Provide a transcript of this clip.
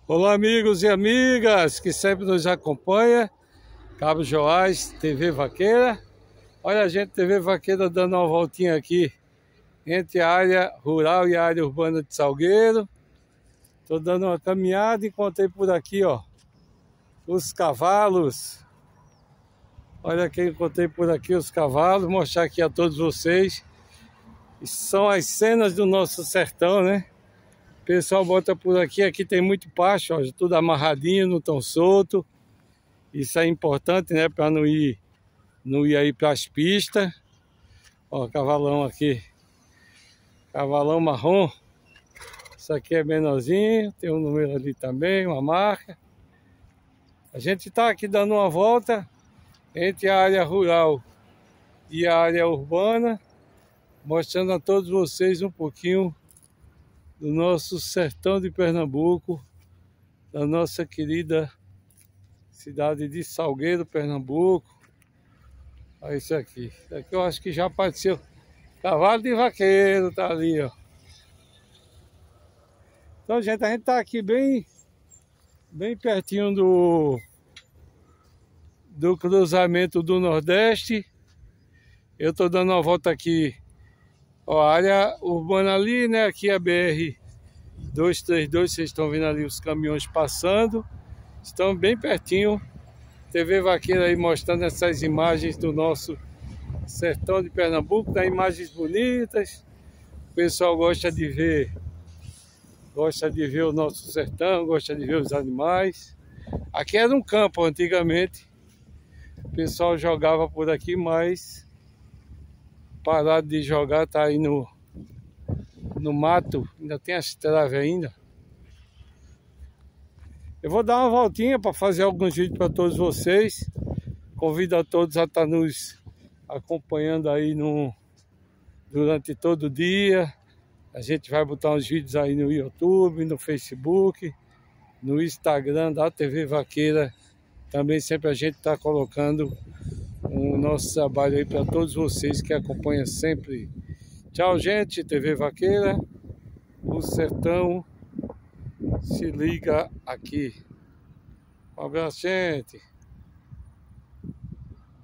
Olá, amigos e amigas que sempre nos acompanham. Cabo Joás, TV Vaqueira. Olha a gente, TV Vaqueira, dando uma voltinha aqui entre a área rural e a área urbana de Salgueiro. Estou dando uma caminhada e encontrei por aqui, ó, os cavalos. Olha quem encontrei por aqui, os cavalos. Vou mostrar aqui a todos vocês. São as cenas do nosso sertão, né? O pessoal bota por aqui, aqui tem muito pasto, ó, tudo amarradinho, não tão solto. Isso é importante, né, para não ir aí para as pistas. Ó, cavalão aqui, cavalão marrom. Isso aqui é menorzinho, tem um número ali também, uma marca. A gente está aqui dando uma volta entre a área rural e a área urbana, mostrando a todos vocês um pouquinho do nosso sertão de Pernambuco, da nossa querida cidade de Salgueiro, Pernambuco. Olha isso aqui. Isso aqui eu acho que já apareceu. Cavalo de vaqueiro tá ali, ó. Então, gente, a gente tá aqui bem pertinho do cruzamento do Nordeste. Eu tô dando uma volta aqui, ó, a área urbana ali, né? Aqui a BR-232, vocês estão vendo ali os caminhões passando. Estão bem pertinho. TV Vaqueira aí mostrando essas imagens do nosso sertão de Pernambuco, dá imagens bonitas. O pessoal gosta de ver o nosso sertão, gosta de ver os animais. Aqui era um campo antigamente. O pessoal jogava por aqui, mas parado de jogar, tá aí no mato. Ainda tem as traves ainda. Eu vou dar uma voltinha para fazer alguns vídeos para todos vocês. Convido a todos a estar nos acompanhando aí durante todo o dia. A gente vai botar uns vídeos aí no YouTube, no Facebook, no Instagram da TV Vaqueira. Também sempre a gente está colocando o nosso trabalho aí para todos vocês que acompanham sempre. Tchau, gente, TV Vaqueira. O sertão se liga aqui. Um abraço, gente.